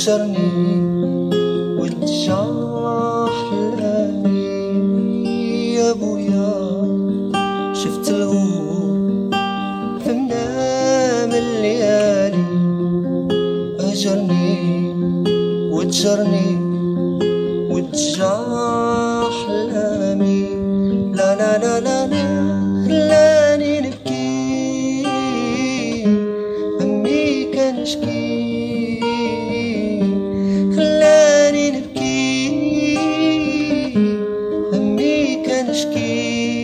وتشرني وتجرح لامي يا بويا. شفت الهول في منام الليالي هجرني وتجرني وتجرح لامي. لا لا لا لا لا خلاني نبكي همي كنشكي. خلاني نبكي همي كنشكي.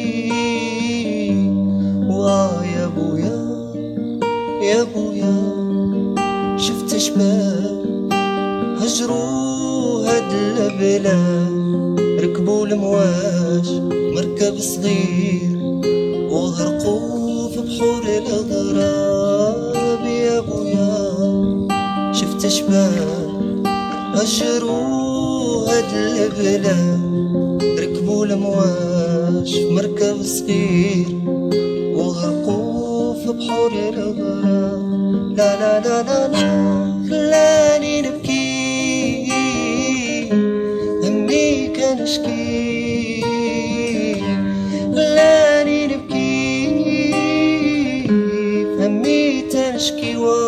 يا بويا يا بويا شفت شباب هجروا هاد البلاد، ركبوا المواج مركب صغير وغرقوا في بحور الغراب. يا بويا شفت شباب هجروا هاد البلاد، ركبوا المواج مركب صغير وغرقوا في بحور الغراب. لا لا لا لا لا خلاني نبكي همي كنشكي. خلاني نبكي همي تنشكي.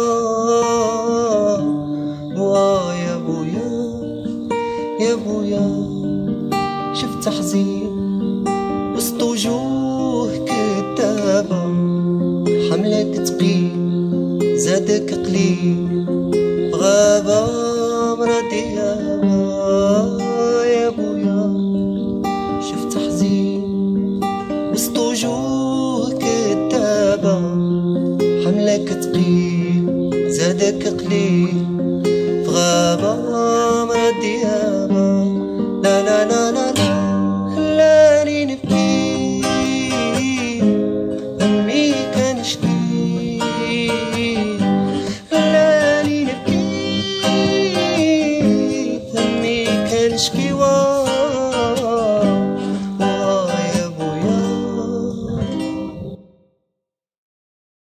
يا بويا يا بويا شفت حزين وسط وجوه كتابة، حملك تقيل زادك قليل غابة مردية. يا بويا شفت حزين وسط وجوه كتابة، حملك تقيل زادك قليل غابة مردية.